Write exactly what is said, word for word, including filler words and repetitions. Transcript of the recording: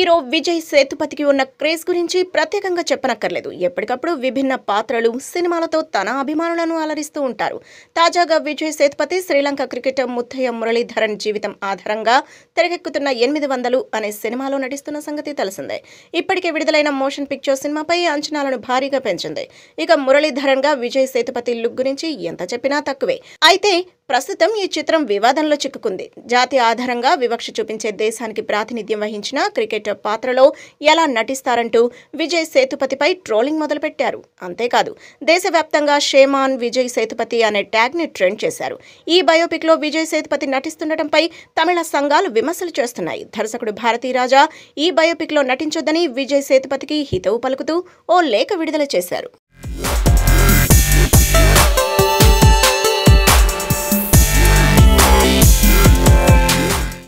Hero Vijay సేతుపతికి ఉన్న craze గురించి ప్రత్యేకంగా చెప్పనక్కర్లేదు. ఎప్పటికప్పుడు విభిన్న పాత్రలు, సినిమాలతో తన అభిమానులను అలరిస్తూ ఉంటారు. తాజాగా విజయ్ సేతుపతి శ్రీలంక క్రికెటర్ ముత్తయ్య మురళీధరన్ జీవితం ఆధారంగా తెరకెక్కుతున్న ఎనిమిది వందలు అనే సినిమాలో నటిస్తున్న సంగతి తెలిసిందే. ఇప్పటికే విడుదలైన మోషన్ పిక్చర్ సినిమాపై అంచనాలను భారీగా పెంచింది. ఇక మురళీధరన్ గా విజయ్ సేతుపతి లుక్ గురించి ఎంత చెప్పినా తక్కువే. అయితే ప్రస్తుతం ఈ చిత్రం వివాదంలో చిక్కుకుంది. జాతి ఆధారంగా వివక్ష చూపించే దేశానికి ప్రాతినిధ్యం వహించిన క్రికెటర్ పాత్రలో ఎలా నటిస్తారంటూ విజయ్ సేతుపతిపై ట్రోలింగ్ మొదలుపెట్టారు. అంతేకాదు, దేశవ్యాప్తంగా షేమాన్ విజయ్ సేతుపతి అనే ట్యాగ్ ని ట్రెండ్ చేశారు. ఈ బయోపిక్ లో విజయ్ సేతుపతి నటిస్తుండటంపై తమిళ సంఘాలు విమర్శలు చేస్తున్నాయి. దర్శకుడు భారతీరాజా ఈ బయోపిక్ లో నటించొద్దని విజయ్ సేతుపతికి హితవు పలుకుతూ ఓ లేఖ విడుదల చేశారు.